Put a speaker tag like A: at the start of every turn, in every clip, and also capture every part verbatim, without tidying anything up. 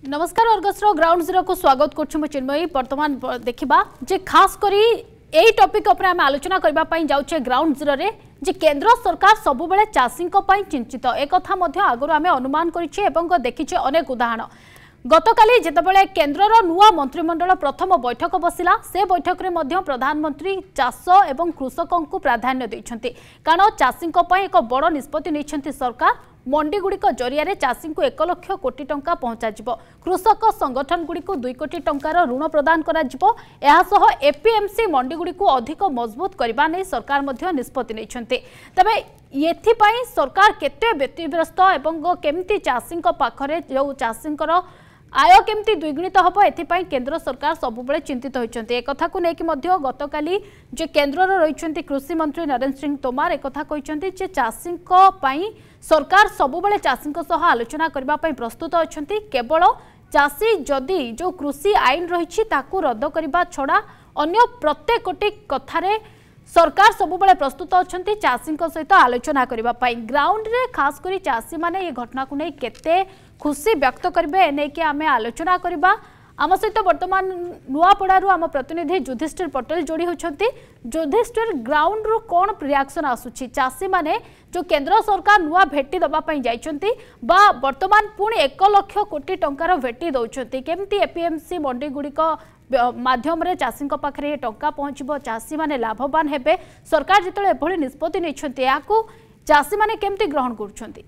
A: नमस्कार अर्गसर ground zero को स्वागत कर चिन्मयी बर्तमान देखा जे खास करी यही टॉपिक उपर आम आलोचना करने जाऊे ग्राउंड जीरो रे जे केंद्र सरकार सबुबले चाषी चिंतित एक आगुरी आम अनुमान कर देखीचे अनेक उदाहरण गतकाली जितेबाला केन्द्रर नुआ मंत्रिमंडल प्रथम बैठक बसिला से बैठक में प्रधानमंत्री चाष एवं कृषकों को प्राधान्य देइछन्ति कारण चाषी एक बड़ निष्पत्ति नहीं सरकार मंडी गुड़िक जरिया चाषी को एक लक्ष कोटी टंका पहुंचा कृषक संगठन गुड़िक दुई कोटी टंकार ऋण प्रदान कर एपीएमसी मंडी गुड़िक अधिक मजबूत करने नहीं सरकार निष्पत्ति नहीं तेबे एथिपाई सरकार केते व्यतिव्यस्त एवं केमती चाषी पाखरे जो चाषी आय केमती द्विगुणित हम एथिपाई केंद्र सरकार सबुबले चिंतित होइछन्ते एक कथा को लेकिन मध्य गतकाली जे केंद्रर रहिछन्ते कृषि मंत्री नरेंद्र सिंह तोमार एक कथा कहिछन्ते जे चाषी पई सरकार सबुबले चाषी सह आलोचना करबा पई प्रस्तुत अछन्ति केवल चाषी जदि जो कृषि आईन रहिछि ताकू रद्द करबा छडा अन्य प्रत्येकटी कथारे सरकार सबुबले प्रस्तुत अछन्ति चाषी सहित आलोचना करबा पई ग्राउंड रे खास करी चाषी माने ये घटना को नहीं केते खुशी व्यक्त करेंगे एने कि आम आलोचना करबा आम सहित बर्तमान नुआपड़ारू आम प्रतिनिधि युधिष्ठिर पटेल जोड़ी होती युधिष्ठिर ग्राउंड रू कौन रिएक्शन आसुची चाषी माने जो केंद्र सरकार नुआ भेटी दबापाई जाइछन्ति बा वर्तमान पुणी एक लक्ष कोटी टंकार भेटी दौरान केमती एपीएमसी मंडी गुड़िक माध्यम चाषी पाखे टंका पहुँचब चाषी माने लाभवान हेबे सरकार जिते एभली निष्पत्ति नहीं चाषी माने केमती ग्रहण करुछन्ति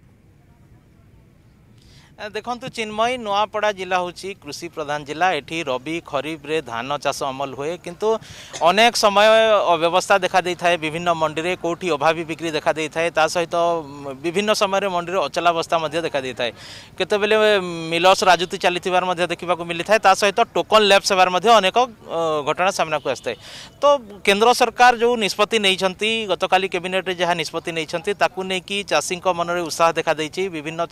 B: देखु चिन्मयी नुआपड़ा जिला हूँ कृषि प्रधान जिला एठी रबी खरीफ रे धान चाष अमल हुए किंतु अनेक समय अव्यवस्था देखा दे थाए विभिन्न मंडी रे कोठी अभावी बिक्री देखा दे थाए ता सहित विभिन्न समय मंडी रे अचलावस्था मध्य देखा दे थाए केतेबेले मिलर्स राजनीति चली देखा मिली थाए ता सहित टोकन लैप्स हेबार मध्य अनेक घटना सामना को आसता है तो केंद्र सरकार जो निष्पत्ति नहीं गतकाली कैबिनेट रे जहाँ निष्पत्ति नहीं ताकू नहीं चाषी मन में उत्साह देखा देछि विभिन्न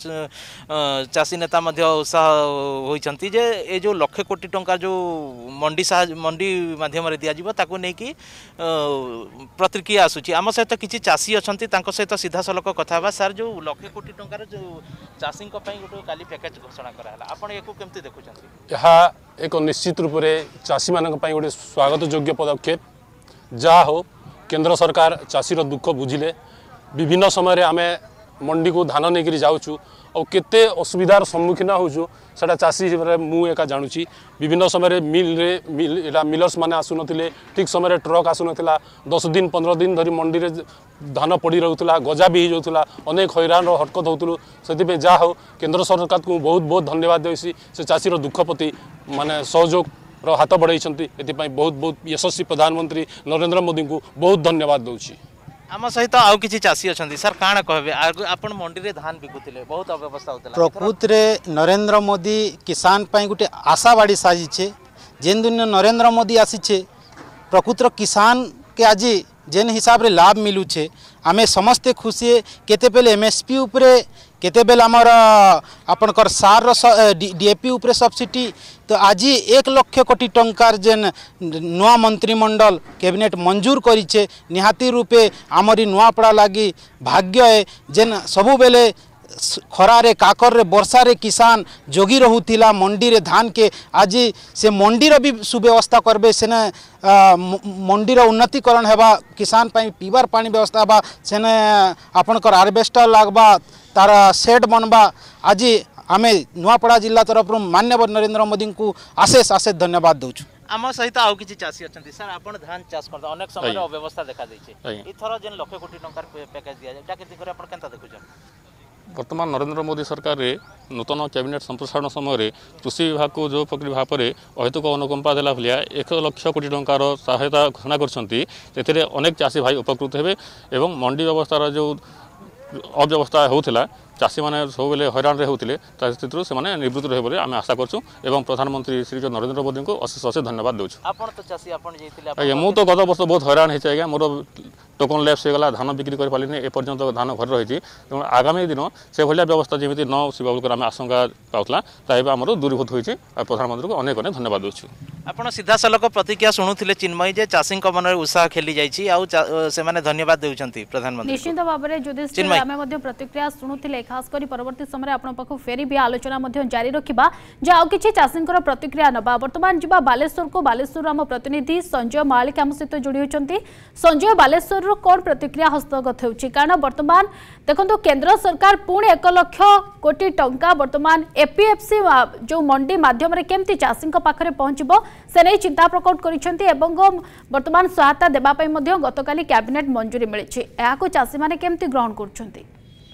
B: चाषी नेता मध्य उत्साह होइछन्ति जे ए जो लक्ष कोटी टंका जो मंडी मंडी माध्यम रे दिया जिवो ताकू नै कि प्रतिक्रिया आसुची आम सहित किछि चाषी अछन्ति तांको सहित सीधा सलक कथा बा सर जो लक्ष कोटी टंकार जो चाषी को पई गोटे काली पैकेज घोषणा कराला आपण एको केमति देखुछन्ति
C: यहा एक निश्चित रूप रे चाषी मानक पई गोटे स्वागत योग्य पदक्षेप जा हो केंद्र सरकार चाषी रो दुख बुझिले विभिन्न समय रे आमे मंडी को धान नहीं जाऊँ और केते असुविधार सम्मुखीन होचु सेटा चाषी मु एका जानुची विभिन्न समय मिल रे मिल मिलर्स माने आसु नथिले ठीक समय ट्रक आसु नथिला दस दिन पंद्रह दिन धरी मंडी रे धान पड़ी रहउतला गजा भी होउतला अनेक हैरान हरकत होउतलु सेति जा हो केंद्र सरकार को बहुत बहुत धन्यवाद देसी से चाषी रो दुख प्रति माने सहयोग रो हाथ बढ़ाइछन्ति एति पई बहुत बहुत यशस्वी प्रधानमंत्री नरेंद्र मोदी को बहुत धन्यवाद दउची
B: आम सहित आउ किछि चाषी अछन्ति सर काण कहबे आपण मंडी रे धान बिकुतिले बहुत अव्यवस्था होतला
D: प्रकृत रे नरेंद्र मोदी किसान पई गुटे आशावाड़ी साजिछे जेन दिन नरेंद्र मोदी आसीछे प्रकृत किसान के आज जेन हिसाब रे लाभ मिलुछे आमे समस्ते खुशी केते बेले एमएसपी उपरे केते बेले हमर आपनकर सार डीएपी उपरे सब्सिडी तो आज एक लक्ष कोटी टंकार जेन नुआ मंत्रिमंडल कैबिनेट मंजूर करिछे निहाती रूपे आमरी नुआपड़ा लगी भाग्य है जेन सबु बेले खरारे काकर रे वर्षा रे किसान जोगी रहुतिला मंडी रे धान के आज से मंडी रे भी सुव्यवस्था करबे सेने मंडी रे उन्नतिकरण हेबा किसान पई पीबार पानी व्यवस्था हेबा सेने आपनकर हार्वेस्टर लागबा तार सेट बनबा आज आमे नुआपड़ा जिला तरफ माननीय नरेंद्र मोदी को आशेष आशेष धन्यवाद दउछु
B: आम सहित आउ किछि चाषी अछन्ति सर आपण धान चाष करदा अनेक समय अव्यवस्था देखा दैछे इथरो जेन लक्ष कोटी टंकार पैकेज दिया जाय डाके दिखरे आपण केनता देखुछन
C: वर्तमान नरेंद्र मोदी सरकार रे नूतन कैबिनेट संप्रसारण समय कृषि विभाग को जो भाव में अहेतुक अनुकंपा देला भलिया एक लक्ष कोटी टंकार सहायता घोषणा कर अनेक चाषी भाई उपकृत हेबे एवं मंडी व्यवस्थार जो अव्यवस्था होता चाषी मैंने सब बेले हैरान होते स्थित से निवृत्त रहे आम आशा करूँ प्रधानमंत्री श्री नरेंद्र मोदी को अशेष अशेष धन्यवाद दूँ मु तो गत वर्ष बहुत हैरान होती आज्ञा मोर टोकन लैप्स होगा धान बिक्री कर पारे एपर्यंत धान घर रही तेणु आगामी दिन से भाया व्यवस्था जमी न शिवाबुल आम आशंका पाला ताकि आम दूरीभूत होती प्रधानमंत्री को अनेक अनेक धन्यवाद दूँ
B: आपड़ सीधा सलक प्रतिक्रिया शुणुले चिन्मयी जे चाषी मन में उत्साह खेली जाइए धन्यवाद देउछंती प्रधानमंत्री
A: निश्चित भाव में प्रतिक्रिया शुणुले खास करी परवर्ती समय आपण पाखु फेरी भी आलोचना मध्य जारी रखिबा जे आउ किछि चाषींकर प्रतिक्रिया नबा। वर्तमान जिबा बालेश्वर को बालेश्वर आम प्रतिनिधि संजय मालिक आम सहित जोड़ी होचंती। संजय बालेश्वर रो कोन प्रतिक्रिया हस्तगत होउछि कारण वर्तमान देखंतु केंद्र सरकार पुणी एक लाख कोटी टंका वर्तमान एपीएफसी जो मंडी माध्यम केमती चाषी पाखरे पहुंचबो से नहीं चिंता प्रकट करिसेंती एवं वर्तमान सहायता देबा पई मध्य गतकाली कैबिनेट मंजूरी मिलिछि। एहाको चाषी माने केमती ग्रहण करछंती?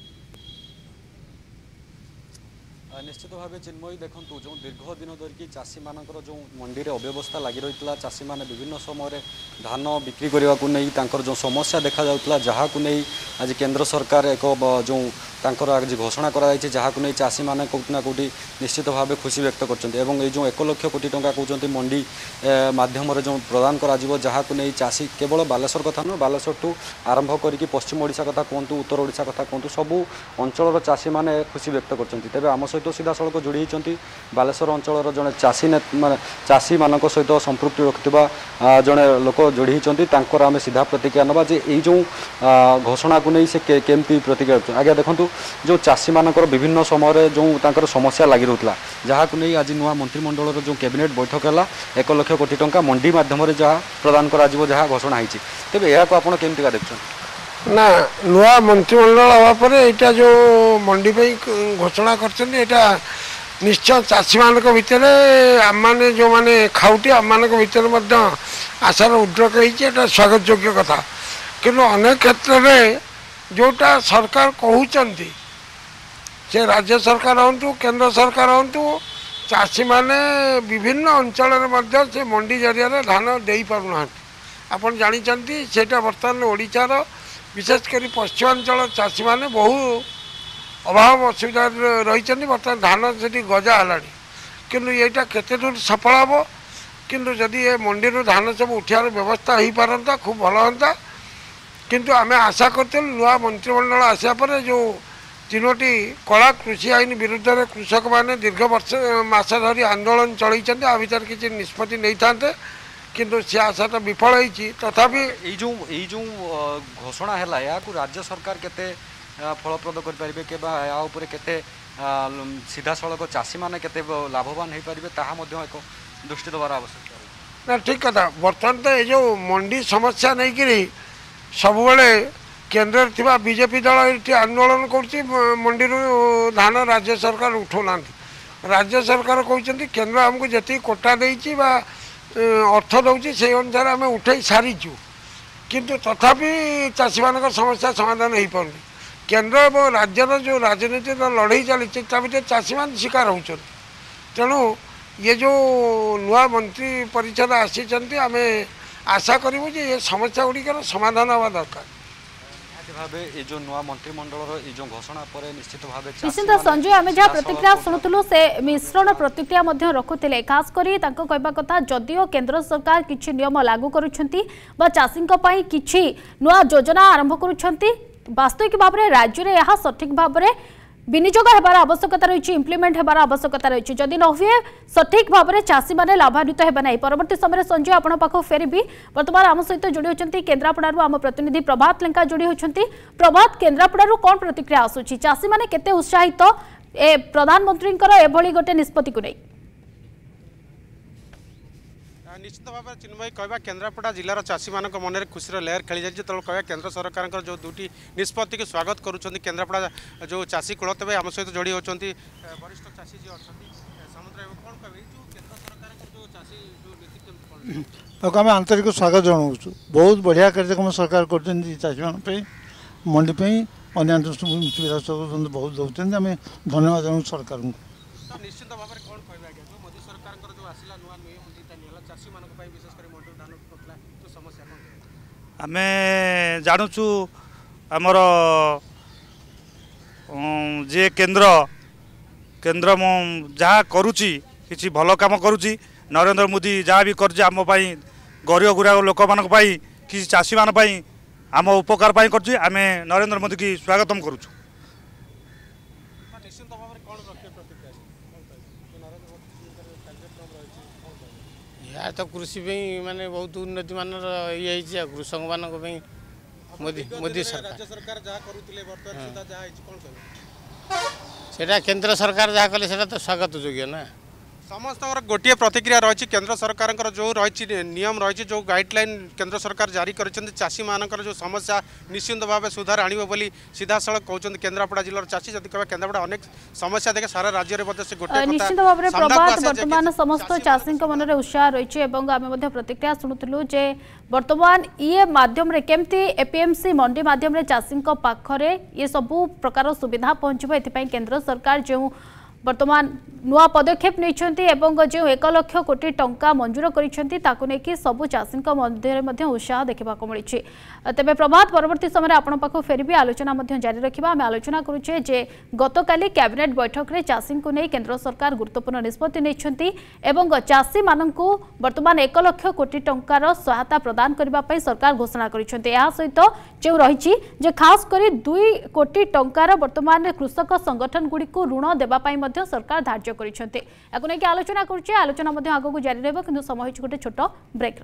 E: निश्चित भाव चिन्मयी देखूँ जो दीर्घ दिन धरिकी चाषी मानकर जो मंडी में अव्यवस्था लगी रही है चाषी मैंने विभिन्न समय धान बिक्री करने को नहीं तांकर जो समस्या देखा जाउतला जहाँ को नहीं आज केंद्र सरकार एक जो तांकर आज घोषणा कराई जहाँ को नहीं चाषी मैंने कौटि ना कौटि निश्चित भाव खुशी व्यक्त कर जो एक लक्ष कोटी टंका कहते मंडी माध्यम जो प्रदान करा जहाँ को नहीं चाषी केवल बालेश्वर कथा नुह बालेश्वर ठू आरंभ करके पश्चिम ओडिशा कथा कहतु उत्तर ओडिशा कथा कहतु सबू अंचल चाषी मैंने खुशी व्यक्त कर आम सहित सीधा सड़क जोड़ी होती बालेश्वर अंचल जड़े चाषी माने चाषी मान सहित संपृक्ति रखुवा जड़े लोक जोड़ी होती आम सीधा प्रतिक्रिया नवा जे ये जो घोषणा को नहीं से केमती प्रतिक्रिया आज्ञा देखूँ जो चाषी मानकर विभिन्न समय जो तांकर समस्या लगी रहा जहाँ को नहीं आज नुआ मंत्रिमंडल जो कैबिनेट बैठक है एक लक्ष कोटी टंका मंडी माध्यम जहाँ प्रदान करा जहाँ घोषणा होती तेज यह आपड़ केमती देखते
F: ना नुआ मंत्रिमंडल हवा पर यहाँ जो मंडी पे घोषणा कर निश्चय चाषी मान भितर आम मैंने जो मैंने खाऊटी आम मान भितर आशार उद्रेक होता स्वागत योग्य कथा कि अनेक क्षेत्र में जोटा सरकार कहते से राज्य सरकार हूँ केंद्र सरकार हूँ चाषी माने विभिन्न अंचल से मंडी जरिया धान दे पारना आपड़ जानते सेटा बर्तमान ओडिशार विशेषकर पश्चिमांचल चाषी माने बहु अभाव असुविधा रही बर्तमान धान से गजा है किंतु यहाँ केते दूर सफल हम किंतु जदि ये मंडी धान सब उठार व्यवस्था हो पारता खूब भल हाँ किंतु आमे आशा करते नुआ मंत्रिमंडल आसा पर जो तीनोटी कला कृषि आईन विरुद्ध में कृषक माने दीर्घ वर्ष मास धरी आंदोलन चलई आ भर किसी निष्पत्ति नहीं था किंतु से आशाटा विफल होती तथापि
E: ये जो ये जो घोषणा है या राज्य सरकार केते फलप्रद करें के केते सीधा सड़क चाषी मैंने केते लाभवान हो पारे ताहा एक दृष्टि देवार आवश्यकता
F: ना ठीक कथा बर्तमान तो ये जो मंडी समस्या नहीं करी सबुबले केंद्र थिबा बीजेपी दल ये आंदोलन कर मंडी धान राज्य सरकार उठाऊना राज्य सरकार कहते केंद्र आमको जी कोटा देती अर्थ दौर से अनुसार आम उठे सारीचु किंतु तथापि चाषी मान समस्या समाधान हो पार केंद्र और राज्यर जो राजनीति लड़ई चली भर चाषी मान शिकार होती तेणु ये जो नुआ मंत्री परिषद आसी आम आशा करूँ ये समस्या गुड़िकर समाधान हवा दरकार
E: ये जो नुआ मंत्रिमंडल ये जो घोषणा पर निश्चित भाव
A: निश्चित संजय आम जहाँ प्रतिक्रिया शुणुलु से मिश्रण प्रतिक्रिया रखुते खास करी कहवा कथा जदिओ केंद्र सरकार किछि नियम लागू करुछंती बा चाषी किछि नुआ योजना आरंभ करुछंती वास्तविक भाव में राज्य में यह सठिक भाव में विनियोग होबार आवश्यकता रही इम्प्लीमेंट होबार आवश्यकता रही जदि न हुए सठिक भाव में चाषी मैंने लाभान्वित होगा ना परवर्ती समय संजय आपण पाखु फेरबी बर्तमान आम सहित जोड़ी होती केन्द्रापड़ारू आम प्रतिनिधि प्रभात लेंका जोड़ी होती प्रभात केन्द्रापड़ारू कौन प्रतिक्रिया आसूची चाषी मैंने केते उत्साहित ए प्रधानमंत्री एभली गोटे निष्पत्ति को नहीं
G: निश्चित भाव में चिन्मयी कहवा केन्द्रापड़ा जिलार चाषी मान मन में खुशी लेयर खेली जाए तेणु कहवा केन्द्र सरकार जो दुटी निष्पत्ति को स्वागत करुँच केन्द्रापड़ा जो चाषी कूल तेज आम सहित जोड़ी होती वरिष्ठ चाषी जी अच्छा समुद्र कौन कहे जो केन्द्र सरकार जो चाषी जो नीति
H: आम आंतरिक स्वागत जनाऊँ बहुत बढ़िया कार्यक्रम सरकार कर चाषी मान मंडी अन्य सुविधा सब बहुत दौरान आम धन्यवाद जनाऊँ सरकार को
G: निश्चित भाव में कौन कहे जो मोदी सरकार जो आसला नुआ नियम नीति चाषी मान विशेष कर मंडी धान पकला तो समस्या कौन
I: आम जानुचु आमर जे केंद्र केंद्र जहाँ करुच्ची किसी भल काम करुच्ची नरेंद्र मोदी जहाँ भी कर आम गरीब गुरा लोक मान किसी चाषी मान आम उपकार कर आम नरेंद्र मोदी की स्वागतम करुचु
J: या तो कृषि माने बहुत उन्नति मान ये कृषक मान मोदी मोदी सरकार
G: राज्य सरकार जहाँ करुले वर्तमान सुधा जहाँ कोन
J: सेटा केंद्र सरकार जहाँ कले सेटा तो स्वागत योग्य ना
G: समस्त गोटे प्रतिक्रिया रही केंद्र सरकार जो रही नियम रही जो गाइडलाइन केंद्र सरकार जारी करछन्ती चाषी मानकर जो समस्या निश्चिंत भाव सुधार आनिबो बोली सीधा सड़क कहउछन्ती केंद्रापड़ा जिल्लार चाषी जदि कहबा केंद्रापड़ा अनेक समस्या देखे सारा राज्य रे बदे से गोटे
A: निश्चित भाव में प्रभात वर्तमान समस्त चाषी मन में उत्साह रही है प्रतिक्रिया शुणुलु जे वर्तमान ये माध्यम रे केमती एपीएमसी मंडी माध्यम रे चाषी पाखरे ये सबु प्रकार सुविधा पहुंचबो एथिपई केंद्र सरकार जो वर्तमान नुआ पदक्षेप नहीं जो एक लक्ष कोटी टंका मंजूर कर सबु चाषी मध्य उत्साह देखा मिली तेज प्रभात परवर्ती समय आपण पाख फेर भी आलोचना जारी रखा आम आलोचना करुचे जे गतकाली कैबिनेट बैठक में चाषी को नहीं केंद्र सरकार गुरुत्वपूर्ण निष्पत्ति नहीं चाषी मानू वर्तमान एक लक्ष कोटी टंकार सहायता प्रदान करने सरकार घोषणा कर सहित जो रही खास कर दुई कोटी टंकार वर्तमान कृषक संगठन गुड़िक ऋण देवाई सरकार धार्य कर आलोचना करुचे आलोचना आगक जारी रहा कि समय गोटे छोट ब्रेक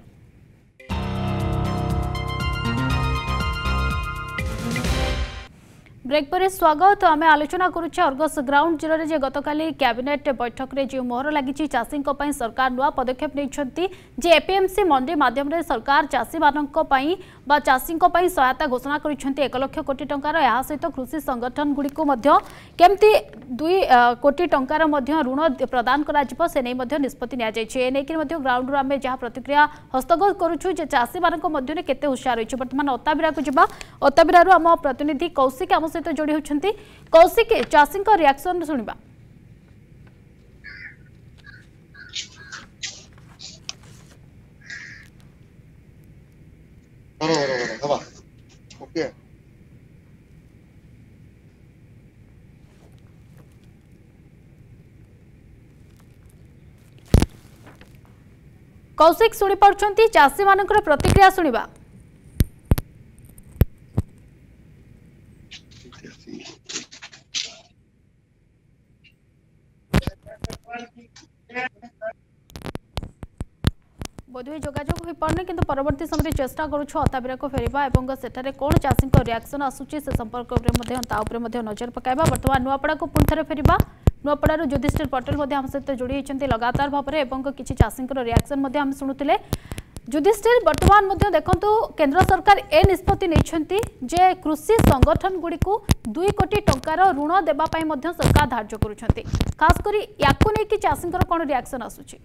A: ब्रेक पर स्वागत आम आलोचना करुचे अर्गस ग्राउंड जिले में गतकाली कैबिनेट बैठक में जो मोहर लगी चाषी सरकार नुआ पदक्षेप नहीं जे एपीएमसी मंडी माध्यम सरकार चाषी मानी चाषी सहायता घोषणा कर एक लक्ष कोटी टंकार यह सहित कृषि संगठन गुड़िक केमती दुई कोटी टंकार ऋण प्रदान कर निष्पत्ति नहीं ग्राउंड आम जहाँ प्रतिक्रिया हस्तगत करुचु चाषी मान केते उत्साह रही बर्तमान अताबिरा को जावा अताबिरा आम प्रतिनिधि कौशिक आम सहित जोड़ी होती कौशिक चाषी रिएक्शन शुणा कौशिक शुणी पार्टी चाषी मान प्रतिक्रिया शुणा बोधवे जोगाजोग हो पारने किंतु परवर्ती समय चेष्टा करूछु अताबिरा को फेरिबा एवं सेठारे कोन चाषी को रिएक्शन आसुची से संपर्क रे नजर पकाइबा वर्तमान नुआपड़ा को पुन थरे फेरिबा नुआपड़ा युधिष्ठिर पटेल हम सहित जोड़ी होती लगातार भाव में किसी चाषी रिएक्शन हम शुणुते युधिष्ठिर वर्तमान देखु केंद्र सरकार ए निष्पत्ति नहीं जे कृषि संगठन गुड़ी दुई कोटी टंकार ऋण देवाई सरकार धार्य करुछंती खास करी याकु नै कि चाषी कौन रिएक्शन आसुची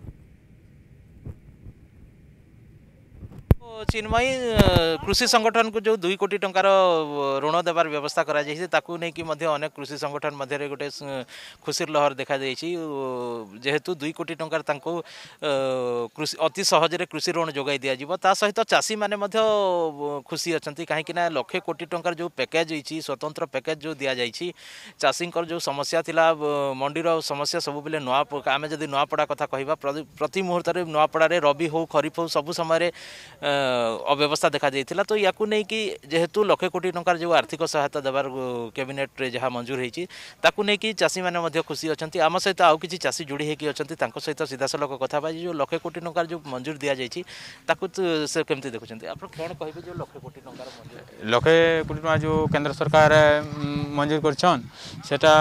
B: चिन्मयी कृषि संगठन को जो दुई कोटी टंकार ऋण देवार व्यवस्था करा ताकू नहीं कि अनेक कृषि संगठन मध्य गोटे खुशी लहर देखा जेहेतु दुई कोटी टंकार तांको कृषि अति सहजरे कृषि ऋण जोगाई दिया ता सहित चाषी माने खुशी अच्छा कहीं लक्षे कोटी टंकार जो पैकेज होती स्वतंत्र पैकेज जो दि जाइए चाषी जो समस्या थिला मंडीर समस्या सब बेले नुआ आम जब नुआपड़ा कथा कहवा प्रति मुहूर्त नुआपड़े रबी हो खरीफ हो सबू समय अव्यवस्था देखा जाइए तो या नहीं कि जेहेतु लक्षे कोटी टंकार जो आर्थिक सहायता देवार कैबिनेट रे जहाँ मंजूर होती नहीं कि चाषी मैंने खुशी अच्छा आम सहित आउ कि चाषी जोड़ी होती अच्छा सहित सीधा सलख कथा जो लक्षे कोटी टंकार जो मंजूर दि जाइए से केमती देखुं आप कौन कहे जो लक्षे कोटी टंकार
K: लक्षे कोटी टंका जो केंद्र सरकार मंजूर करछन सेटा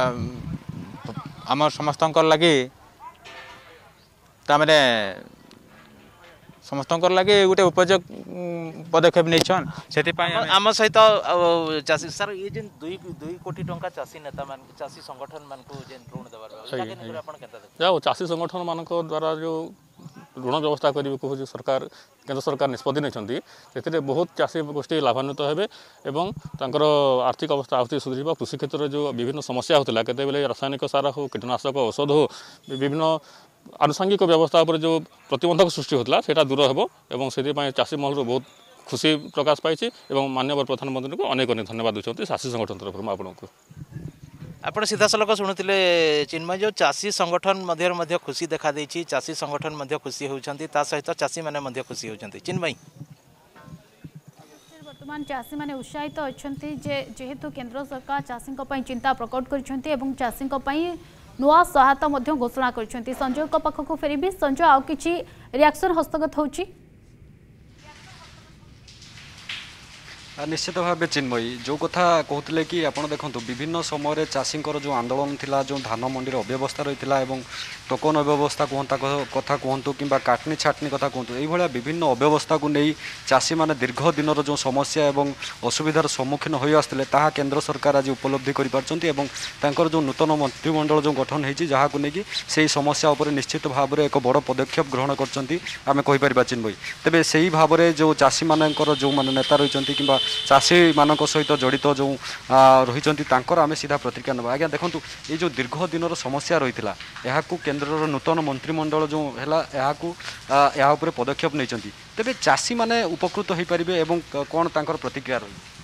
K: आम समस्त लगे तामने समस्त लगे गोटे उपयोग पदक्षेप नहीं
B: आम सहित चाषी सर ये जेन दुई दुई कोटी टंका चाषी नेता मान चाषी संगठन मान को जेन ऋण देवार
C: चाषी संगठन मान द्वारा जो ऋण व्यवस्था करने को सरकार केंद्र सरकार निष्पत्ति नहीं बहुत चाषी गोष्ठी लाभान्वित हेबे एवं तांकर आर्थिक अवस्था आउति सुधरिबा कृषि क्षेत्र में जो विभिन्न समस्या होता केते बेले रासायनिक सार हो कीटनाशक औषध हो विभिन्न आनुषंगिक व्यवस्था पर जो प्रतिबंधक सृष्टि होता है दूर हेबो एवं से चाषी महल बहुत खुशी प्रकाश पाई माननीय प्रधानमंत्री को अनेक अनेक धन्यवाद दूसरी चाषी संगठन तरफ आपको
B: आप सीधा सलख शुणुते चिन्मय जो चाषी संगठन मध्य खुशी देखा देछि चाषी संगठन मध्य खुशी होउछंती ता सहित चाषी माने मध्य खुशी होउछंती चिन्मय
A: वर्तमान चाषी माने उत्साहित अछंती जे जेहेतु केंद्र सरकार चाषी पई चिंता प्रकट करछंती एवं चाषी पई नुआ सहायता मध्य घोषणा करछंती संजय को पाखक फेरिबी संजय आउ किछि रिएक्शन हस्तगत होउची
E: निश्चित भाव चिन्मयी जो कथा कहते कि आप देखो विभिन्न समय चाषी जो आंदोलन थिला जो धान मंडी अव्यवस्था रही है टोकन अव्यवस्था कहता कथा कहतु कि काटनी छाटनी कथा कहतु ये विभिन्न अव्यवस्था को नहीं चाषी मैंने दीर्घ दिन जो समस्या और असुविधार सम्मुखीन हो आसते केंद्र सरकार आज उपलब्धि कर जो नूतन मंत्रिमंडल जो गठन होती जहाँ को लेकिन से समस्या उपर निश्चित भाव में एक बड़ पदक्षेप ग्रहण कर चिन्मयी तेज से ही भाव में जो चाषी मानकर जो मैंने नेता रही कि चाषी मान सहित जड़ित जो रही आम सीधा प्रतिक्रिया ना आज्ञा देखो ये जो दीर्घ दिन समस्या रही है केन्द्र नूतन मंत्रिमंडल जो है या पदक्षेप नहीं तेज चाषी मैंने उपकृत हो पारे कौन तर प्रतिक्रिया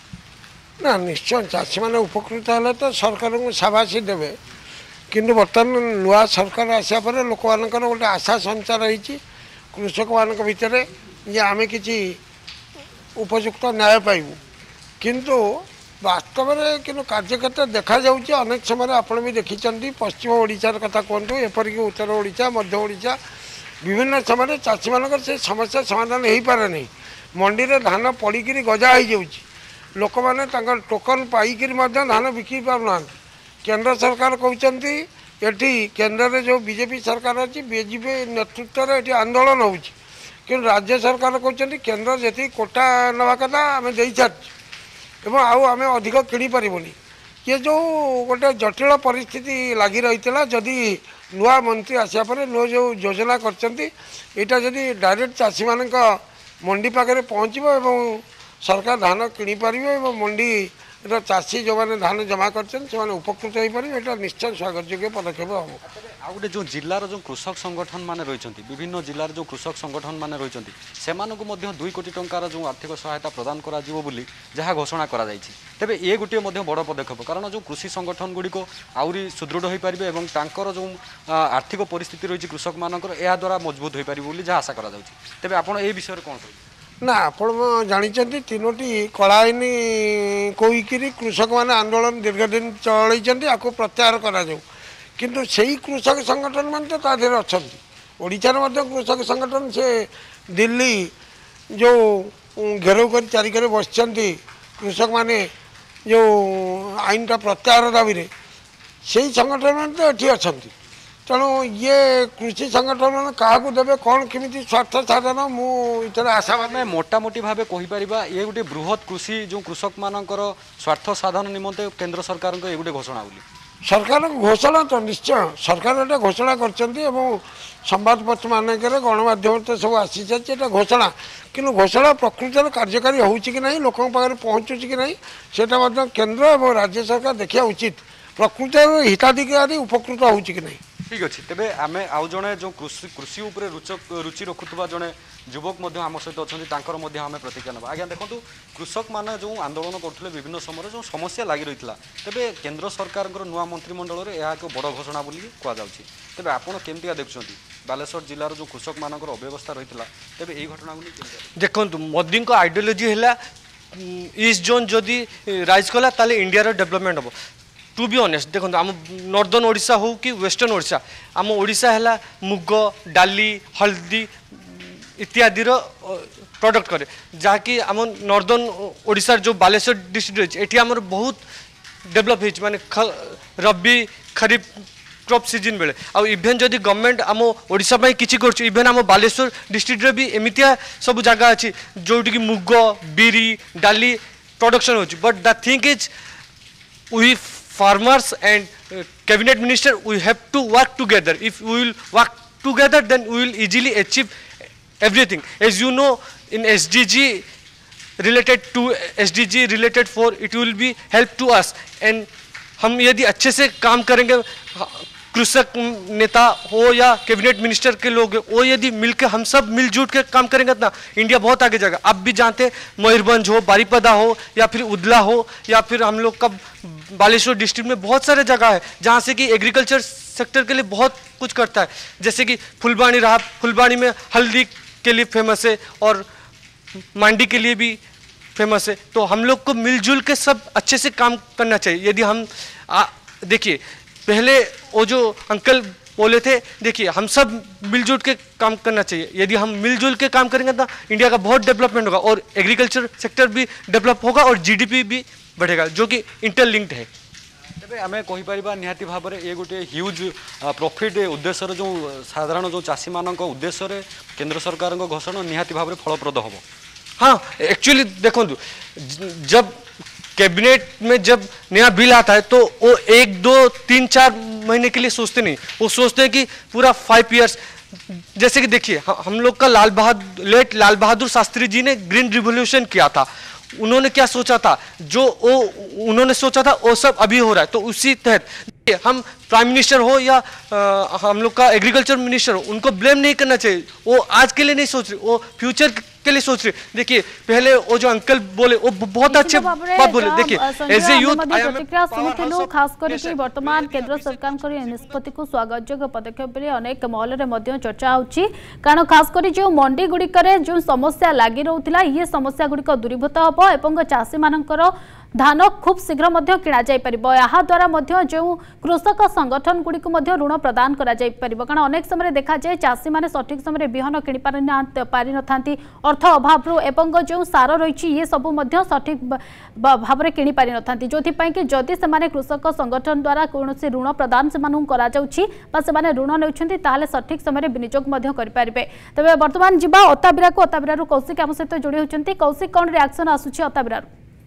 E: रही
F: ना निश्चय चाषी मैंने उपकृत है तो सरकार को शाबाशी देवे किंतु बर्तमान नुआ सरकार आसा पर लोक मान गोटे आशा संचार रही कृषक मान भितर जे आम कि उपयुक्त न्याय पाइबू किंतु वास्तव में कि कार्यक्षेत्र देखा जाऊँगी अनेक समय आपड़ भी देखी पश्चिम ओडिशार कथा कहतु एपरिक उत्तर ओडिशा मध्य ओडिशा विभिन्न समय चाषी मान से समस्या समाधान हो पारे नहीं मंडी में धान पड़िकी गजा हो जाऊँगी लोक मैंने टोकन पाइक धान बिक्री पारना केंद्र सरकार कहते ये केंद्र में जो बीजेपी सरकार अच्छी बीजेपी नेतृत्व में ये आंदोलन हो कि राज्य सरकार कहते केंद्र जी कोटा नवा कथा आम दे सारी आउ आम अधिक किणी पारबनी ये जो गोटे जटिल परिस्थिति लगी रही जदि नुआ मंत्री आसा पर नुआ जो योजना करटा जदि डायरेक्ट चाषी मान मंडी पाखे पहुँचब एवं सरकार धान किणी पारे मंडी चाषी जो मैंने धान जमा कर उपकृत हो पारे ये निश्चय स्वागत योग्य पदक्षेप हम
E: आ गए जो जिलार जो कृषक संगठन मान रही विभिन्न जिलार जो कृषक संगठन मान रही से दुई कोटी टंकार जो आर्थिक सहायता प्रदान करा जहाँ घोषणा करा तेबे ये गोटे बड़ पदक्षेप कारण जो कृषि संगठन गुड़िक आउरी सुदृढ़ हो पारे और तांकर जो आर्थिक परिस्थिति रही कृषक मानकर या द्वारा मजबूत हो पारे जहाँ आशा करा तेबे आपण ए विषय कौन कह
F: ना आपण जानते तीनोटी कला आईन कहीकि कृषक मैंने आंदोलन दीर्घ दिन चलते आपको प्रत्याहार करा किंतु सही कृषक संगठन मान तो तादेर अच्छा ओडिशार कृषक संगठन से दिल्ली जो घेराव कर चारिकर बस कृषक माने जो आईन टा प्रत्याहार दाबी से संगठन मान तो ये अच्छा तेणु ये कृषि संगठन मैंने क्या देवे कौन केमी स्वार्थ साधन मुझे आशा
E: आम मोटामोटी भाव कहीपर ये गोटे बृहत कृषि जो कृषक मानकर स्वार्थ साधन निमंते केंद्र सरकार ये गोटे घोषणा बोली
F: सरकार घोषणा तो निश्चय सरकार एटा घोषणा कर संवादपत्र मानक गणमाध्यम तो सब आसी सारी घोषणा कि घोषणा प्रकृत कार्यकारी हो कि नहीं लोक पाखे पहुँचुच कि नहीं सेटा केंद्र और राज्य सरकार देखा उचित प्रकृत हिताधिकारी उपकृत हो कि नहीं
E: ठीक अच्छे तेरे आम आउ जड़े जो कृषि कृषि उपरे रुचक रुचि रखुवा जड़े युवक आम सहित अच्छा आम प्रतिक्रिया ना आज्ञा देखो कृषक मैंने जो आंदोलन करते विभिन्न समय जो समस्या लगी रही है तेरे केंद्र सरकार नुआ मंत्रिमंडल में यह एक बड़ घोषणा बोली कहुच्छी तेज आपड़ केमती देखुं बालेश्वर जिलार जो कृषक मान अव्यवस्था रही है तेज यही घटना
L: देखो मोदी आइडियोलोजी है ईस्ट जोन जदि राइज कला इंडिया डेवलपमेंट हम टू बी ऑनेस्ट देखो आम नॉर्दर्न ओडिशा हो कि वेस्टर्न ओडिशा आम ओडिशा है मुग डाली हल्दी इत्यादि प्रोडक्ट करे जहाँकि आम नॉर्दर्न ओडिशा जो बालेश्वर डिस्ट्रिक्ट रही है बहुत डेवलप हो माने रबी खरीफ क्रॉप सीजन बेले आ इभेन जदि गवर्नमेंट आम ओडिशा किसी कर इभेन आम बालेश्वर डिस्ट्रिक्ट रे भी एमतिया सब जगह अच्छी जोटि मुग बिरी डाली प्रोडक्शन हो but the thing is we farmers and uh, cabinet minister we have to work together. If we will work together then we will easily achieve everything. As you know in S D G related to S D G related for it will be help to us and हम यदि अच्छे से काम करेंगे कृषक नेता हो या कैबिनेट मिनिस्टर के लोग वो यदि मिलकर हम सब मिलजुल के काम करेंगे ना इंडिया बहुत आगे जाएगा। आप भी जानते हैं मयूरभंज हो बारीपदा हो या फिर उदला हो या फिर हम लोग का बालेश्वर डिस्ट्रिक्ट में बहुत सारे जगह है जहाँ से कि एग्रीकल्चर सेक्टर के लिए बहुत कुछ करता है। जैसे कि फुलबाणी रहा, फुलबाणी में हल्दी के लिए फेमस है और मंडी के लिए भी फेमस है। तो हम लोग को मिलजुल के सब अच्छे से काम करना चाहिए। यदि हम देखिए पहले वो जो अंकल बोले थे देखिए हम सब मिलजुल के काम करना चाहिए, यदि हम मिलजुल के काम करेंगे तो इंडिया का बहुत डेवलपमेंट होगा और एग्रीकल्चर सेक्टर भी डेवलप होगा और जीडीपी भी बढ़ेगा, जो कि इंटरलिंक्ड है।
E: तेरे आम कहीपर निहाती भाव में ये गोटे ह्यूज प्रॉफिट उद्देश्य जो साधारण जो चाषी मान उद्देश्य केंद्र सरकार घोषणा निहाती भाव में फलप्रद हम।
L: हाँ एक्चुअली देखो जब कैबिनेट में जब नया बिल आता है तो वो एक दो तीन चार महीने के लिए सोचते नहीं, वो सोचते हैं कि पूरा फाइव इयर्स। जैसे कि देखिए हम लोग का लाल बहादुर लेट लाल बहादुर शास्त्री जी ने ग्रीन रिवॉल्यूशन किया था, उन्होंने क्या सोचा था, जो वो उन्होंने सोचा था वो सब अभी हो रहा है। तो उसी तहत हम प्राइम मिनिस्टर हो या आ, हम लोग का एग्रीकल्चर मिनिस्टर हो, उनको ब्लेम नहीं करना चाहिए, वो आज के लिए नहीं सोच रहे, वो फ्यूचर के लिए सोच रहे। देखिए पहले वो जो अंकल बोले वो बहुत अच्छे बात बोले। देखिए एज ए यूथ
A: प्रतिक्रिया सुनिथिलु, खास करके वर्तमान केंद्र सरकार को निष्पत्ति को स्वागतयोग्य पदक्षेप बोली अनेक महल में मध्य चर्चा होची, कारण खास कर जो मंडी गुड़िक जो समस्या लगी रोला ये समस्या गुड़िक दूरीभूत हम एवं चाषी मानकर धान खूब शीघ्र किणा द्वारा जो कृषक संगठन गुड़ी ऋण प्रदान करा कारण अनेक समय देखा जाए चाषी मैंने सठिक समय बिहन कि पारि न था अर्थ अभाव एवं जो सार रही ये सब सठिक भाव में कि पारि न था, जो कि जदि से कृषक संगठन द्वारा कौन ऋण प्रदान से ऋण ने सठिक समय विनियोग करें। तेज बर्तमान जा अताबिरा को अताबिरा कौशिक आम सहित जोड़ी होती। कौशिक कौन रिएक्शन आसूची अताबिरा?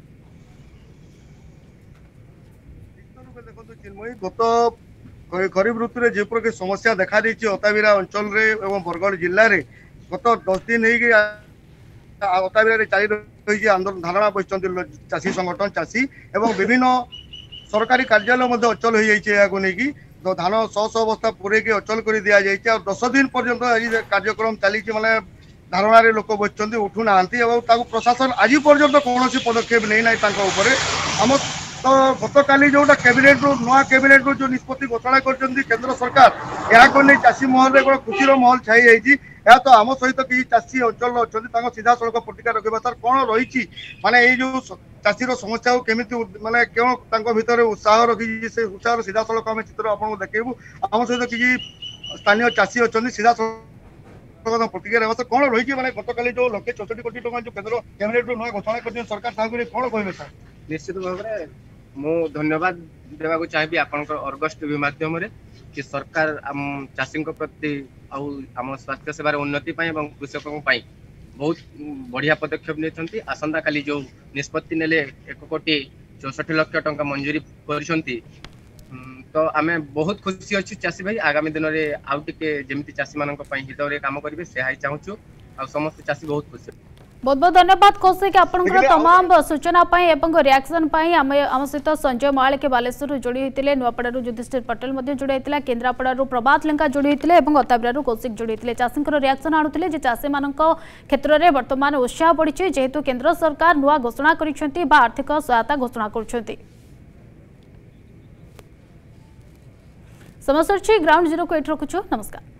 M: गत खरीफ ऋतु में जो प्रकार समस्या देखा दी अताबिरा अंचल एवं बरगढ़ जिले में गत दस दिन हो अताबिरा चाली रही आंदोलन धारणा बसि चाषी संगठन चाषी एवं विभिन्न सरकारी कार्यालय अचल हो नहीं धान शह शह बस्ता पूरे अचल कर दि जाए दस दिन पर्यंत आज कार्यक्रम चली माने धारणा लोक बस उठू ना प्रशासन आज पर्यंत कौन पदक्षेप नहीं ना आम तो गत काली जोटा कैबिनेट रू नुआ कैबिनेट रू जो निष्पत्ति घोषणा करछन्ती केंद्र सरकार या को नहीं चाषी महल रे खुशीर महल छाई जाइछि। या तो आम सहित कि चाषी अंचल अच्छा सीधा सड़क प्रतिक्रिया रखा सर कौन रही माने ये जो चाषीर समस्या को केमी माने क्यों भितर उत्साह रखी से उत्साह सीधा सड़क आम चित्र आपको देखू आम सहित कि स्थानीय चाषी अच्छा सीधा सड़क प्रतिक्रिया रहा सर कौन रही माने गत काली जो लक्षे चौसठ कोटी टका जो केंद्र कैबिनेट रू नुआ घोषणा कर सरकार कौन कहे सर?
N: निश्चित भाव में मु धन्यवाद देवाक चाहिए आपंकर अर्गस टीवी माध्यम कि सरकार आम चाषी प्रति आम स्वास्थ्य सेवार उन्नति कृषकों बहुत बढ़िया पदक्षेप नहीं। आसंता काली जो निष्पत्ति नेले एक कोटी चौसठ लक्ष टंका मंजूरी कर तो आम बहुत खुशी अच्छी चाषी भाई आगामी दिन में आउ टे जमी चाषी मान हित में काम करेंगे से चाहूँ आ समस्त चाषी बहुत खुशी।
A: बहुत बहुत धन्यवाद कौशिक आपंकर तमाम सूचना एवं रिएक्शन आम सहित संजय महाल के बालेश्वर जोड़ी होते नुआपड़ा युधिष्ठिर पटेल जोड़ी होता केन्द्रापड़ा प्रभात लेंका जोड़ी होते अताबिरा कौशिक जोड़ी होते चाषी रिएक्शन आणुते चाषी मान क्षेत्र में बर्तमान उत्साह बढ़ी जेहेतु केन्द्र सरकार नुआ घोषणा कर आर्थिक सहायता घोषणा कर। समस्त ग्राउंड जीरो को ये रखुछु। नमस्कार।